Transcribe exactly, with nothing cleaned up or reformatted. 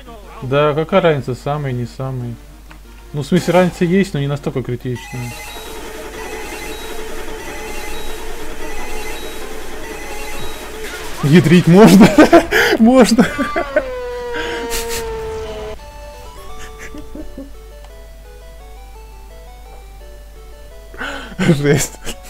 Да, какая разница, самый, не самый. Ну, в смысле, разница есть, но не настолько критичная. Ядрить можно? Можно. Жесть.